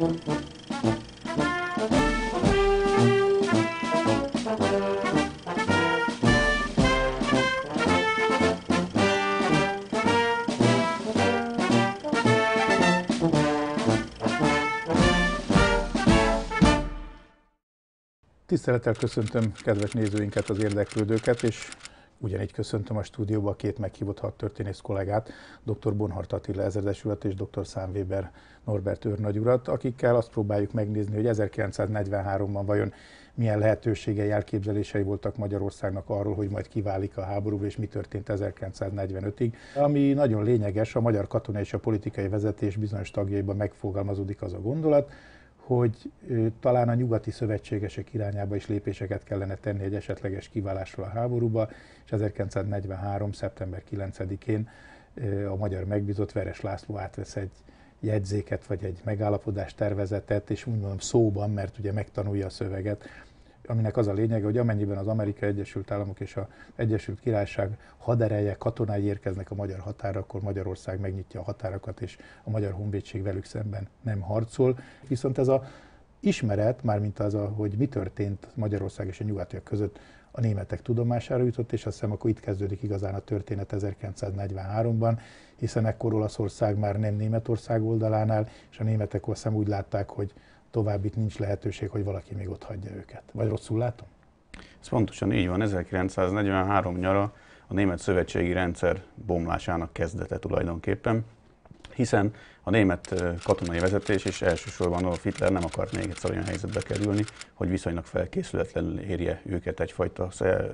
Tisztelettel köszöntöm kedves nézőinket, az érdeklődőket, és ugyanígy köszöntöm a stúdióba a két meghívott hadtörténész kollégát, dr. Bonhart Attila ezredes urat és dr. Számvéber Norbert őrnagy urat, akikkel azt próbáljuk megnézni, hogy 1943-ban vajon milyen lehetőségei, elképzelései voltak Magyarországnak arról, hogy majd kiválik a háborúból, és mi történt 1945-ig. Ami nagyon lényeges, a magyar katonai és a politikai vezetés bizonyos tagjaiban megfogalmazódik az a gondolat, hogy talán a nyugati szövetségesek irányába is lépéseket kellene tenni egy esetleges kiválásról a háborúba, és 1943. szeptember 9-én a magyar megbízott Veres László átvesz egy jegyzéket, vagy egy megállapodás tervezetet, és úgy mondom szóban, mert ugye megtanulja a szöveget, aminek az a lényege, hogy amennyiben az Amerikai Egyesült Államok és az Egyesült Királyság hadereje, katonái érkeznek a magyar határa, akkor Magyarország megnyitja a határokat, és a Magyar Honvédség velük szemben nem harcol. Viszont ez az ismeret, mármint az, hogy mi történt Magyarország és a nyugatiak között, a németek tudomására jutott, és azt hiszem, akkor itt kezdődik igazán a történet 1943-ban, hiszen ekkor Olaszország már nem Németország oldalánál, és a németek azt hiszem úgy látták, hogy tovább itt nincs lehetőség, hogy valaki még ott hagyja őket. Vagy rosszul látom? Ez pontosan így van. 1943 nyara a német szövetségi rendszer bomlásának kezdete tulajdonképpen, hiszen a német katonai vezetés és elsősorban Adolf Hitler nem akart még egyszer olyan helyzetbe kerülni, hogy viszonylag felkészületlenül érje őket egyfajta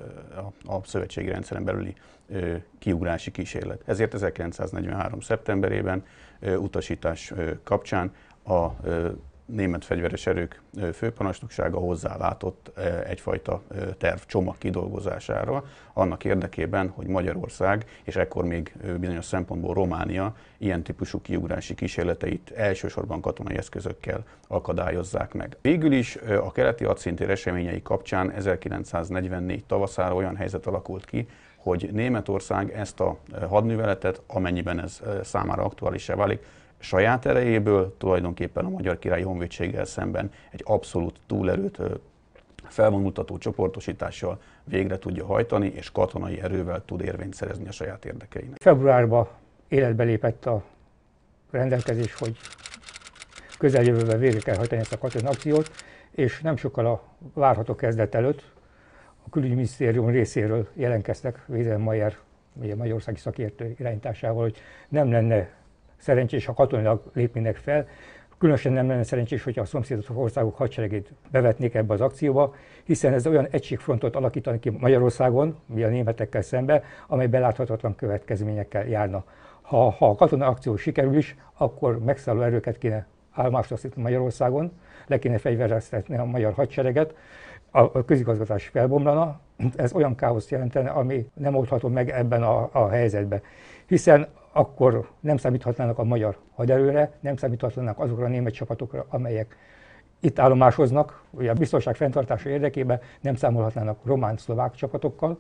a szövetségi rendszeren belüli kiugrási kísérlet. Ezért 1943. szeptemberében utasítás kapcsán a német fegyveres erők főparancsnoksága hozzálátott egyfajta tervcsomag kidolgozására, annak érdekében, hogy Magyarország, és ekkor még bizonyos szempontból Románia ilyen típusú kiugrási kísérleteit elsősorban katonai eszközökkel akadályozzák meg. Végül is a keleti hadszíntér eseményei kapcsán 1944 tavaszára olyan helyzet alakult ki, hogy Németország ezt a hadműveletet, amennyiben ez számára aktuálisá válik, saját erejéből tulajdonképpen a Magyar Királyi Honvédséggel szemben egy abszolút túlerőt felvonultató csoportosítással végre tudja hajtani, és katonai erővel tud érvényt szerezni a saját érdekeinek. Februárban életbe lépett a rendelkezés, hogy közeljövőben végre kell hajtani ezt a katonai akciót, és nem sokkal a várható kezdet előtt a külügyminisztérium részéről jelentkeztek Wesenmayer, ugye magyarországi szakértő irányításával, hogy nem lenne szerencsés, ha katonailag lépnének fel. Különösen nem lenne szerencsés, hogyha a szomszédos országok hadseregét bevetnék ebbe az akcióba, hiszen ez olyan egységfrontot alakítani ki Magyarországon, mi a németekkel szembe, amely beláthatatlan következményekkel járna. Ha a katonai akció sikerül is, akkor megszálló erőket kéne állomásoztatni Magyarországon, le kéne fegyvereztetni a magyar hadsereget, a közigazgatás felbomlana, ez olyan káoszt jelentene, ami nem oldható meg ebben a helyzetben. Hiszen akkor nem számíthatnának a magyar haderőre, nem számíthatnának azokra a német csapatokra, amelyek itt állomásoznak, ugye a biztonság fenntartása érdekében nem számolhatnának román-szlovák csapatokkal.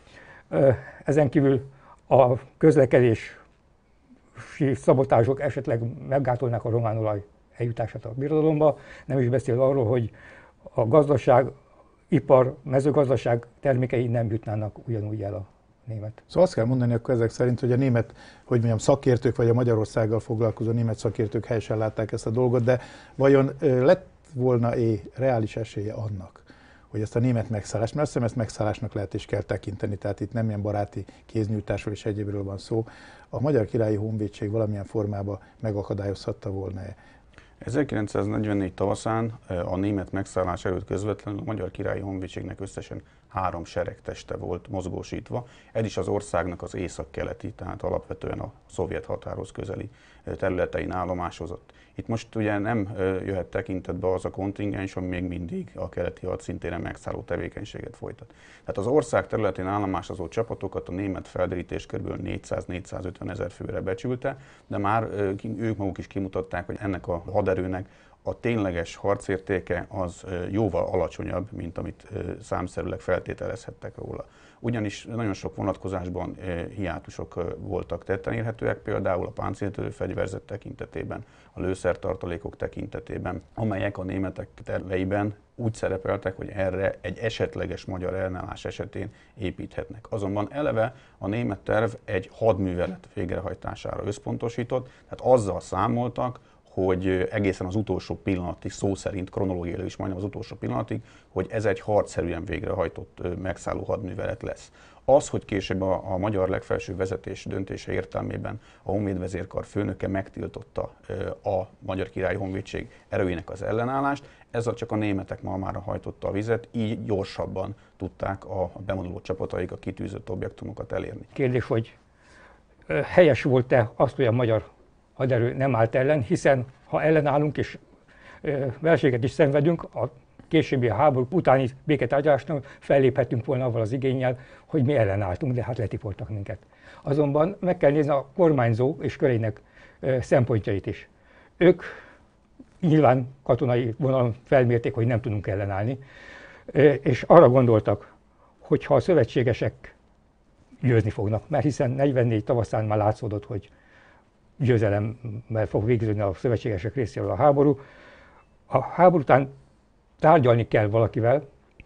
Ezen kívül a közlekedési szabotázsok esetleg meggátolnák a román olaj eljutását a birodalomba, nem is beszélve arról, hogy a gazdaság, ipar, mezőgazdaság termékei nem jutnának ugyanúgy el a német. Szóval azt kell mondani akkor ezek szerint, hogy a német, hogy mondjam, szakértők, vagy a Magyarországgal foglalkozó német szakértők helyesen látták ezt a dolgot, de vajon lett volna-e reális esélye annak, hogy ezt a német megszállást, mert azt hiszem ezt megszállásnak lehet és kell tekinteni, tehát itt nem ilyen baráti kéznyújtásról és egyébről van szó, a Magyar Királyi Honvédség valamilyen formában megakadályozhatta volna-e? 1944 tavaszán a német megszállás előtt közvetlenül a Magyar Királyi Honvédségnek összesen 3 seregteste volt mozgósítva. Ez is az országnak az északkeleti, tehát alapvetően a szovjet határhoz közeli területein állomásozott. Itt most ugye nem jöhet tekintetbe az a kontingens, ami még mindig a keleti hadszintéren megszálló tevékenységet folytat. Tehát az ország területén állomásozó csapatokat a német felderítés kb. 400-450 ezer főre becsülte, de már ők maguk is kimutatták, hogy ennek a haderőnek a tényleges harcértéke az jóval alacsonyabb, mint amit számszerűleg feltételezhettek róla. Ugyanis nagyon sok vonatkozásban hiátusok voltak tetten érhetőek, például a páncéltörő fegyverzet tekintetében, a lőszertartalékok tekintetében, amelyek a németek terveiben úgy szerepeltek, hogy erre egy esetleges magyar ellenállás esetén építhetnek. Azonban eleve a német terv egy hadművelet végrehajtására összpontosított, tehát azzal számoltak, hogy egészen az utolsó pillanatig, szó szerint kronológiailag is majdnem az utolsó pillanatig, hogy ez egy harcszerűen végrehajtott megszálló hadművelet lesz. Az, hogy később a magyar legfelsőbb vezetés döntése értelmében a honvédvezérkar főnöke megtiltotta a Magyar Királyi Honvédség erőinek az ellenállást, ezzel csak a németek malmára hajtotta a vizet, így gyorsabban tudták a bevonuló csapataik a kitűzött objektumokat elérni. Kérdés, hogy helyes volt-e azt, hogy a magyar haderő nem állt ellen, hiszen ha ellenállunk és vereséget is szenvedünk, a későbbi háború utáni béketárgyalásnál felléphetünk volna avval az igénnyel, hogy mi ellenálltunk, de hát letipoltak minket. Azonban meg kell nézni a kormányzó és körének szempontjait is. Ők nyilván katonai vonalon felmérték, hogy nem tudunk ellenállni, és arra gondoltak, hogy ha a szövetségesek győzni fognak, mert hiszen 44 tavaszán már látszódott, hogy győzelemmel fog végződni a szövetségesek részéről a háború. A háború után tárgyalni kell valakivel,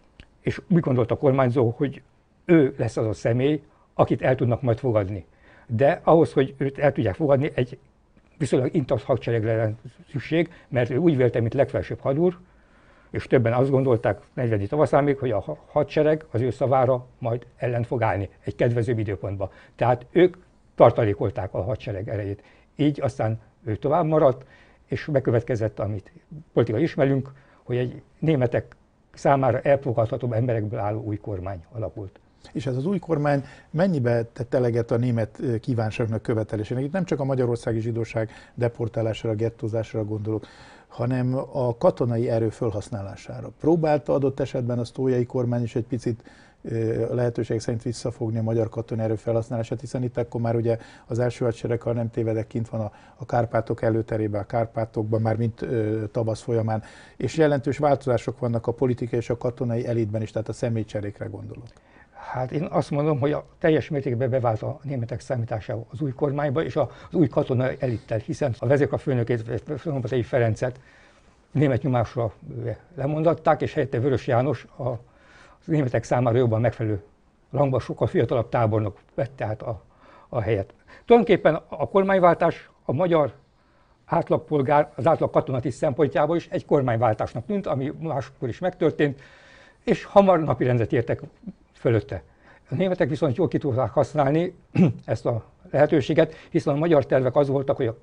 és úgy gondolt a kormányzó, hogy ő lesz az a személy, akit el tudnak majd fogadni. De ahhoz, hogy őt el tudják fogadni, egy viszonylag intakt hadseregre lenne szükség, mert ő úgy vélte, mint legfelsőbb hadúr, és többen azt gondolták 40. tavaszán még, hogy a hadsereg az ő szavára majd ellen fog állni egy kedvezőbb időpontban. Tehát ők tartalékolták a hadsereg erejét. Így aztán ő tovább maradt, és bekövetkezett, amit politikai ismerünk, hogy egy németek számára elfogadhatóbb emberekből álló új kormány alakult. És ez az új kormány mennyibe tett eleget a német kívánságnak, követelésének? Itt nem csak a magyarországi zsidóság deportálására, gettózásra gondolok, hanem a katonai erő felhasználására. Próbálta adott esetben a sztójai kormány is egy picit lehetőség szerint visszafogni a magyar katonai erő felhasználását, hiszen itt akkor már ugye az első hadsereg, ha nem tévedek, kint van a Kárpátok előterében, a Kárpátokban, már mint tavasz folyamán, és jelentős változások vannak a politikai és a katonai elitben is, tehát a személycserékre gondolok. Hát én azt mondom, hogy a teljes mértékben bevált a németek számításába az új kormányba és az új katonai elittel, hiszen a vezérkarfőnökét, Szombathelyi Ferencet német nyomásra lemondatták, és helyette Vörös János a németek számára jobban megfelelő rangban sokkal fiatalabb tábornok vette át a helyet. Tulajdonképpen a kormányváltás a magyar átlagpolgár, az átlag katonatiszt szempontjából is egy kormányváltásnak tűnt, ami máskor is megtörtént, és hamar napirendet értek fölötte. A németek viszont jól ki tudták használni ezt a lehetőséget, hiszen a magyar tervek az voltak, hogy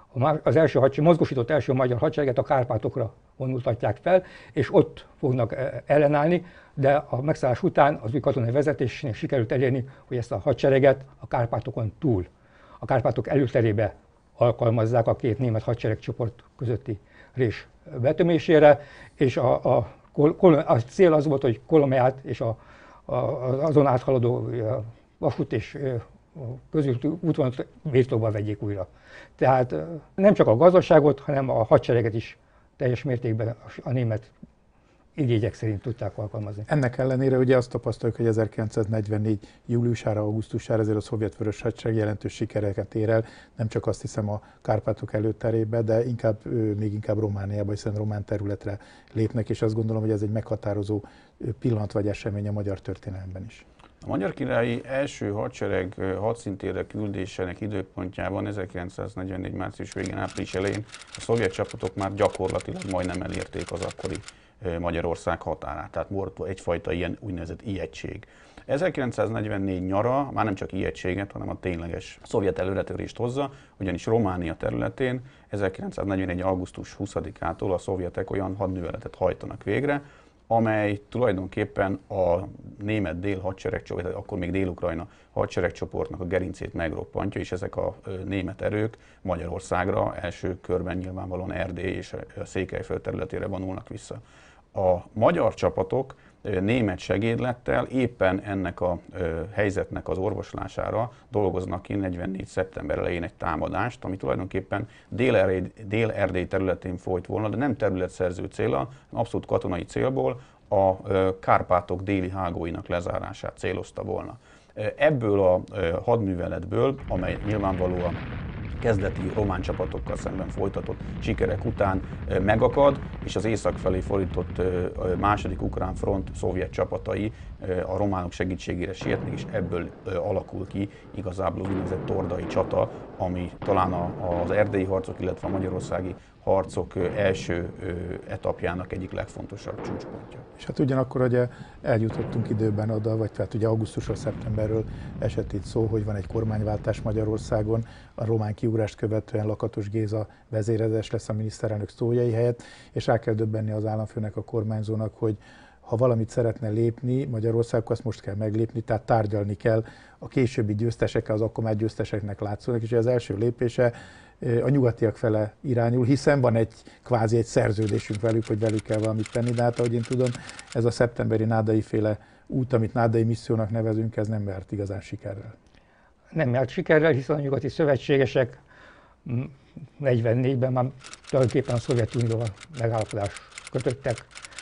az első mozgósított első magyar hadsereget a Kárpátokra vonultatják fel, és ott fognak ellenállni, de a megszállás után az új katonai vezetésnél sikerült elérni, hogy ezt a hadsereget a Kárpátokon túl, a Kárpátok előterébe alkalmazzák a két német hadseregcsoport közötti rés betömésére, és a cél az volt, hogy Kolomját és azon áthaladó vasút és közülti útvonalat birtokba vegyék újra. Tehát nem csak a gazdaságot, hanem a hadsereget is teljes mértékben a német igények szerint tudták alkalmazni. Ennek ellenére ugye azt tapasztaljuk, hogy 1944. júliusára, augusztusára ezért a szovjet vörös hadsereg jelentős sikereket ér el, nem csak azt hiszem a Kárpátok előterébe, de még inkább Romániába, hiszen román területre lépnek, és azt gondolom, hogy ez egy meghatározó pillanat vagy esemény a magyar történelemben is. A Magyar Királyi első hadsereg hadszintére küldésének időpontjában 1944. március végén, április elején a szovjet csapatok már gyakorlatilag majdnem elérték az akkori Magyarország határát, tehát volt egyfajta ilyen úgynevezett ijegység. 1944 nyara már nem csak ijegységet, hanem a tényleges szovjet előretörést hozza, ugyanis Románia területén 1941. augusztus 20-ától a szovjetek olyan hadműveletet hajtanak végre, amely tulajdonképpen a német dél-hadseregcsoport, akkor még Dél-Ukrajna hadseregcsoportnak a gerincét megroppantja, és ezek a német erők Magyarországra első körben nyilvánvalóan Erdély és a Székelyföld területére vonulnak vissza. A magyar csapatok német segédlettel éppen ennek a helyzetnek az orvoslására dolgoznak ki 44. szeptember elején egy támadást, ami tulajdonképpen Dél-Erdély területén folyt volna, de nem területszerző céllal, abszolút katonai célból a Kárpátok déli hágóinak lezárását célozta volna. Ebből a hadműveletből, amely nyilvánvalóan kezdeti román csapatokkal szemben folytatott sikerek után megakad, és az észak felé fordított második ukrán front szovjet csapatai a románok segítségére sietnek, és ebből alakul ki igazából az úgynevezett tordai csata, ami talán az erdélyi harcok, illetve a magyarországi harcok első etapjának egyik legfontosabb csúcspontja. És hát ugyanakkor ugye eljutottunk időben oda, vagy tehát ugye augusztusról, szeptemberről esett itt szó, hogy van egy kormányváltás Magyarországon, a román kiugrást követően Lakatos Géza vezéredes lesz a miniszterelnök Szólyai helyett, és rá kell döbbenni az államfőnek, a kormányzónak, hogy ha valamit szeretne lépni Magyarország, azt most kell meglépni, tehát tárgyalni kell a későbbi győztesekkel, az akkor már győzteseknek látszónak, és az első lépése a nyugatiak fele irányul, hiszen van egy kvázi egy szerződésünk velük, hogy velük kell valamit tenni, de hát ahogy én tudom, ez a szeptemberi nádai féle út, amit nádai missziónak nevezünk, ez nem járt igazán sikerrel. Nem járt sikerrel, hiszen a nyugati szövetségesek 44-ben már tulajdonképpen a Szovjetunióval megállapodást kötöttek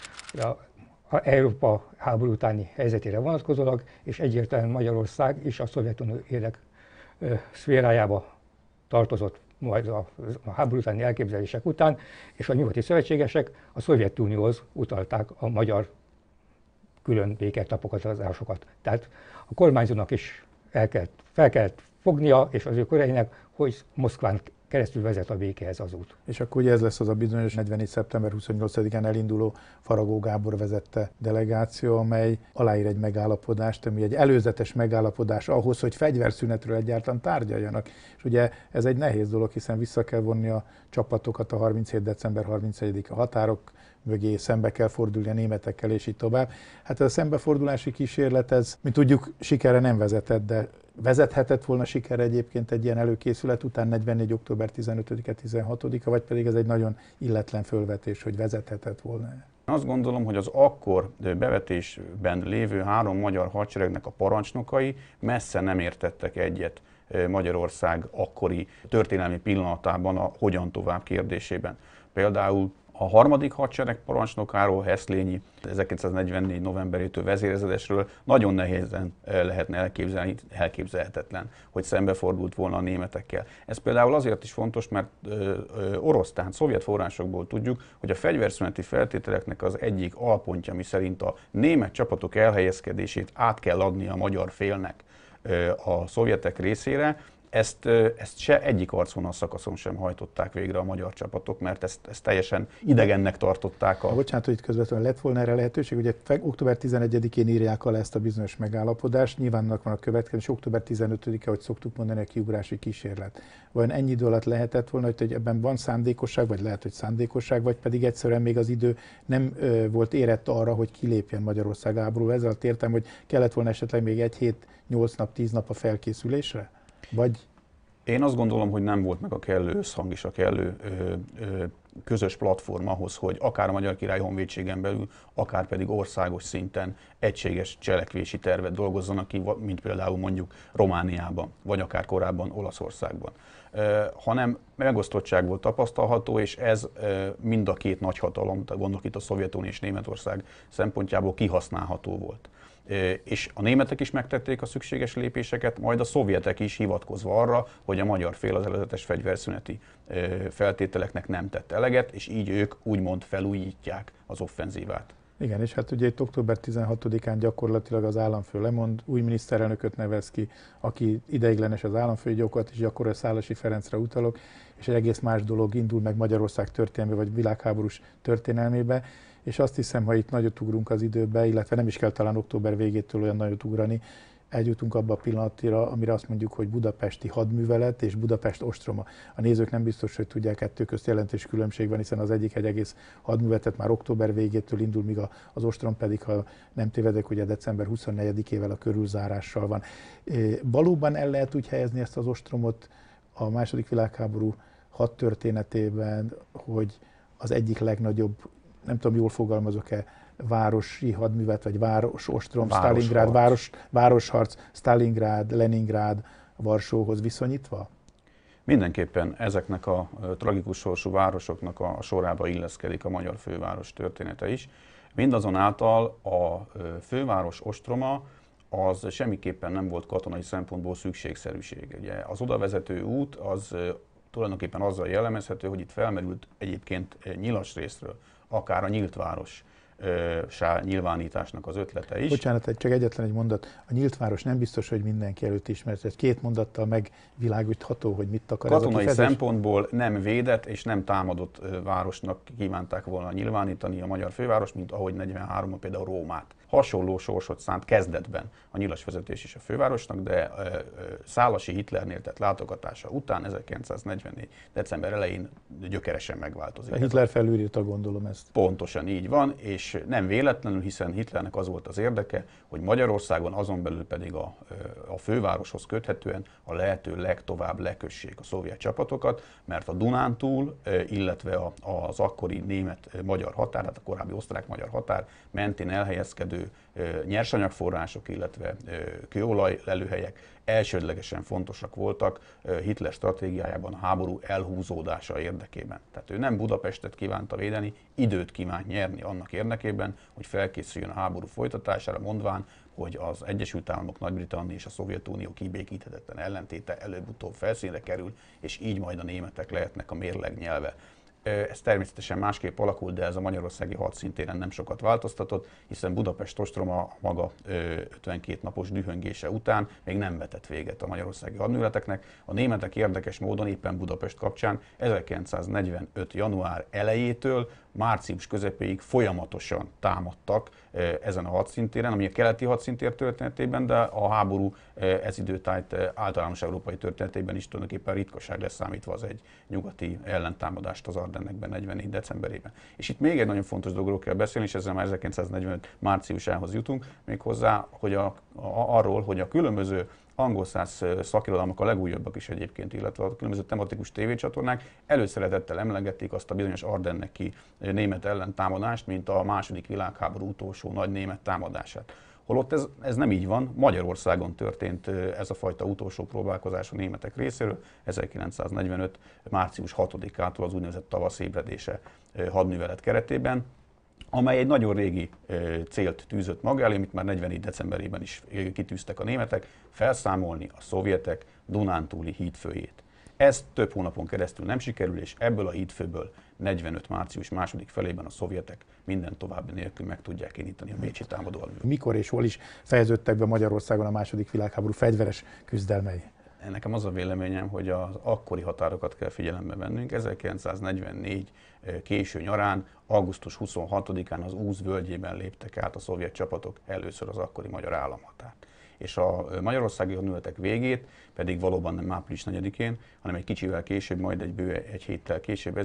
a Európa háború utáni helyzetére vonatkozólag, és egyértelműen Magyarország is a Szovjetunió érdek szférájába tartozott majd a háború utáni elképzelések után, és a nyugati szövetségesek a Szovjetunióhoz utalták a magyar külön béketapogatásokat. Tehát a kormányzónak is fel kellett fognia, és az ő köreinek, hogy Moszkván keresztül vezet a békehez az út. És akkor ugye ez lesz az a bizonyos 44. szeptember 28-án elinduló Faragó Gábor vezette delegáció, amely aláír egy megállapodást, ami egy előzetes megállapodás ahhoz, hogy fegyverszünetről egyáltalán tárgyaljanak. És ugye ez egy nehéz dolog, hiszen vissza kell vonni a csapatokat a 37. december 31-a határok mögé, szembe kell fordulni a németekkel, és így tovább. Hát ez a szembefordulási kísérlet, ez, mint tudjuk, sikerre nem vezetett, de vezethetett volna sikerre egyébként egy ilyen előkészület után 44. október 15-e, 16-a, vagy pedig ez egy nagyon illetlen fölvetés, hogy vezethetett volna? Azt gondolom, hogy az akkor bevetésben lévő 3 magyar hadseregnek a parancsnokai messze nem értettek egyet Magyarország akkori történelmi pillanatában a hogyan tovább kérdésében. Például a 3. hadsereg parancsnokáról, Heszlényi 1944. novemberétől vezérezredesről nagyon nehézen lehetne elképzelhetetlen, hogy szembefordult volna a németekkel. Ez például azért is fontos, mert orosz, tehát szovjet forrásokból tudjuk, hogy a fegyverszüneti feltételeknek az egyik alpontja, miszerint a német csapatok elhelyezkedését át kell adni a magyar félnek a szovjetek részére. Ezt se egyik arcvonal szakaszon sem hajtották végre a magyar csapatok, mert ezt teljesen idegennek tartották. Bocsánat, hogy itt közvetlenül lett volna erre lehetőség, ugye október 11-én írják alá ezt a bizonyos megállapodást, nyilván annak van a következő, és október 15-e, hogy szoktuk mondani, a kiugrási kísérlet. Vajon ennyi idő alatt lehetett volna, hogy ebben van szándékosság, vagy lehet, hogy szándékosság, vagy pedig egyszerűen még az idő nem volt érett arra, hogy kilépjen Magyarország háborúból. Ezzel értem, hogy kellett volna esetleg még 1 hét, 8 nap, 10 nap a felkészülésre? Vagy? Én azt gondolom, hogy nem volt meg a kellő összhang és a kellő közös platform ahhoz, hogy akár a Magyar Király Honvédségen belül, akár pedig országos szinten egységes cselekvési tervet dolgozzanak ki, mint például mondjuk Romániában, vagy akár korábban Olaszországban. Hanem megosztottság volt tapasztalható, és ez mind a két nagyhatalom, gondolok itt a Szovjetunió és Németország szempontjából kihasználható volt. És a németek is megtették a szükséges lépéseket, majd a szovjetek is hivatkozva arra, hogy a magyar fél az előzetes fegyverszüneti feltételeknek nem tett eleget, és így ők úgymond felújítják az offenzívát. Igen, és hát ugye itt október 16-án gyakorlatilag az államfő lemond, új miniszterelnököt nevez ki, aki ideiglenes az államfői jogokat, és gyakorlatilag Szálasi Ferencre utalok, és egy egész más dolog indul meg Magyarország történelmébe, vagy világháborús történelmébe, és azt hiszem, ha itt nagyot ugrunk az időbe, illetve nem is kell talán október végétől olyan nagyot ugrani, eljutunk abba a pillanatra, amire azt mondjuk, hogy budapesti hadművelet és Budapest ostroma. A nézők nem biztos, hogy tudják, kettő közt jelentős különbség van, hiszen az egyik egy egész hadműveletet már október végétől indul, míg az ostrom pedig, ha nem tévedek, ugye december 24-ével a körülzárással van. Valóban el lehet úgy helyezni ezt az ostromot a második világháború hadtörténetében, hogy az egyik legnagyobb, nem tudom, jól fogalmazok-e, városi hadművet, vagy városostrom, Stalingrad, városharc, Stalingrad, Leningrád, Varsóhoz viszonyítva? Mindenképpen ezeknek a tragikus sorsú városoknak a sorába illeszkedik a magyar főváros története is. Mindazonáltal a főváros ostroma az semmiképpen nem volt katonai szempontból szükségszerűség. Ugye az odavezető út az tulajdonképpen azzal jellemezhető, hogy itt felmerült egyébként nyilas részről, akár a nyílt város nyilvánításnak az ötlete is. Bocsánat, csak egyetlen egy mondat. A nyílt város nem biztos, hogy mindenki előtt ismert. Egy két mondattal megvilágítható, hogy mit akar ez a katonai kifejezés? szempontból nem védett és nem támadott városnak kívánták volna nyilvánítani a magyar főváros, mint ahogy 43-ban például Rómát. Hasonló sorsot szánt kezdetben a nyilas vezetés is a fővárosnak, de Szálasi Hitlernél tett látogatása után 1944. december elején gyökeresen megváltozik. A Hitler felülírta, gondolom ezt. Pontosan így van, és nem véletlenül, hiszen Hitlernek az volt az érdeke, hogy Magyarországon, azon belül pedig a fővároshoz köthetően a lehető legtovább lekössék a szovjet csapatokat, mert a Dunántúl, illetve az akkori német-magyar határ, tehát a korábbi osztrák-magyar határ mentén elhelyezkedő nyersanyagforrások, illetve kőolaj lelőhelyek elsődlegesen fontosak voltak Hitler stratégiájában a háború elhúzódása érdekében. Tehát ő nem Budapestet kívánta védeni, időt kívánt nyerni annak érdekében, hogy felkészüljön a háború folytatására, mondván, hogy az Egyesült Államok, Nagy-Britannia és a Szovjetunió kibékíthetetlen ellentéte előbb-utóbb felszínre kerül, és így majd a németek lehetnek a mérleg nyelve. Ez természetesen másképp alakult, de ez a magyarországi hadszintéren nem sokat változtatott, hiszen Budapest ostroma maga 52 napos dühöngése után még nem vetett véget a magyarországi hadműveleteknek. A németek érdekes módon éppen Budapest kapcsán 1945. január elejétől március közepéig folyamatosan támadtak ezen a hadszintéren, ami a keleti hadszintér történetében, de a háború ez időtájt általános európai történetében is tulajdonképpen ritkaság lesz számítva az egy nyugati ellentámadást az Ardennekben 44. decemberében. És itt még egy nagyon fontos dologról kell beszélni, és ezzel már 1945. márciusához jutunk, méghozzá hogy arról, hogy a különböző angolszász szakirodalmak, a legújabbak is egyébként, illetve a különböző tematikus tévécsatornák előszeretettel emlegették azt a bizonyos ardenneki német ellentámadást, mint a második világháború utolsó nagy német támadását. Holott ez nem így van, Magyarországon történt ez a fajta utolsó próbálkozás a németek részéről, 1945. március 6-ától az úgynevezett tavaszébredése hadművelet keretében, amely egy nagyon régi célt tűzött maga elé, amit már 44. decemberében is kitűztek a németek, felszámolni a szovjetek dunántúli hídfőjét. Ez több hónapon keresztül nem sikerül, és ebből a hídfőből 45. március második felében a szovjetek minden további nélkül meg tudják indítani a bécsi támadóalművet. Mikor és hol is fejeződtek be Magyarországon a második világháború fegyveres küzdelmei? Nekem az a véleményem, hogy az akkori határokat kell figyelembe vennünk. 1944 késő nyarán, augusztus 26-án az Úz völgyében léptek át a szovjet csapatok először az akkori magyar államhatárt. És a magyarországi hadműveletek végét pedig valóban nem április 4-én, hanem egy kicsivel később, majd egy héttel később,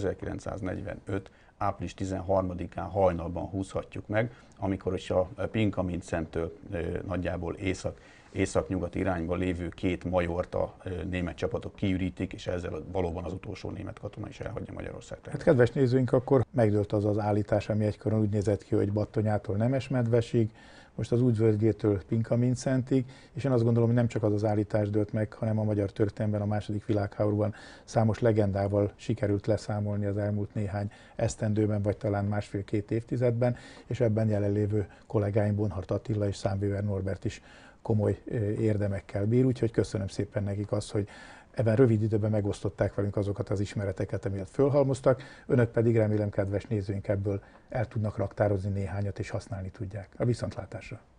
1945. április 13-án hajnalban húzhatjuk meg, amikor is a Pinkamintszentől nagyjából észak-nyugat irányba lévő két majort a német csapatok kiürítik, és ezzel valóban az utolsó német katona is elhagyja Magyarország. Hát kedves nézőink, akkor megdőlt az állítás, ami egykoron úgy nézett ki, hogy Battonyától Nemesmedvesig, most az Újvölgyétől Pinkamintszentig, és én azt gondolom, hogy nem csak az az állítás dőlt meg, hanem a magyar történelemben a második világháborúban számos legendával sikerült leszámolni az elmúlt néhány esztendőben, vagy talán másfél-két évtizedben, és ebben jelenlévő kollégáim Bonhart Attila és Számvéver Norbert is komoly érdemekkel bír, úgyhogy köszönöm szépen nekik azt, hogy ebben rövid időben megosztották velünk azokat az ismereteket, amilyet fölhalmoztak, önök pedig remélem, kedves nézőink, ebből el tudnak raktározni néhányat és használni tudják. A viszontlátásra!